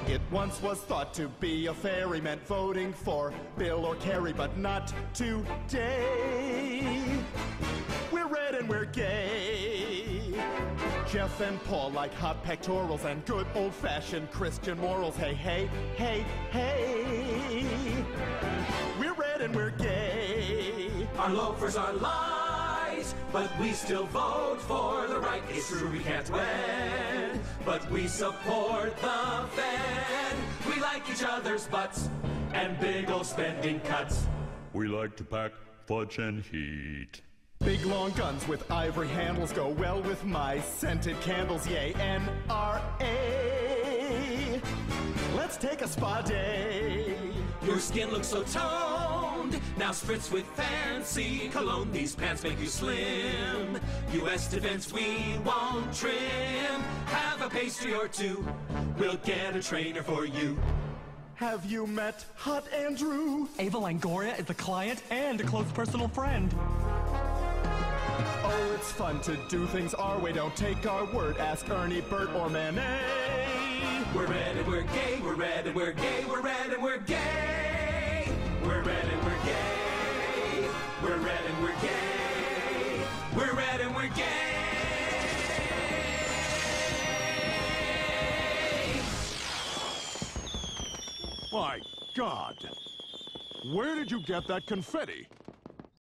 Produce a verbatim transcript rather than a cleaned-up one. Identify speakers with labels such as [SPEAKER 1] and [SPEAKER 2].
[SPEAKER 1] It once was thought to be a fairy meant voting for Bill or Kerry, but not today. We're red and we're gay. Jeff and Paul like hot pectorals and good old-fashioned Christian morals. Hey, hey, hey, hey. We're red and we're gay.
[SPEAKER 2] Our loafers are lies, but we still vote for the right. It's true we can't win, but we support the Fed. We like each other's butts and big old spending cuts.
[SPEAKER 3] We like to pack fudge and heat.
[SPEAKER 1] Big long guns with ivory handles go well with my scented candles. Yay, N R A. Let's take a spa day.
[SPEAKER 2] Your skin looks so toned. Now spritz with fancy cologne. These pants make you slim. U S defense we won't trim. Have a pastry or two. We'll get a trainer for you.
[SPEAKER 1] Have you met Hot Andrew?
[SPEAKER 4] Ava Longoria is a client and a close personal friend.
[SPEAKER 1] Oh, it's fun to do things our way. Don't take our word. Ask Ernie, Bert, or Manet.
[SPEAKER 2] We're red and we're gay. We're red and we're gay. We're red and we're gay. We're red and we're gay. We're red and we're gay. We're red and we're gay.
[SPEAKER 5] My God! Where did you get that confetti?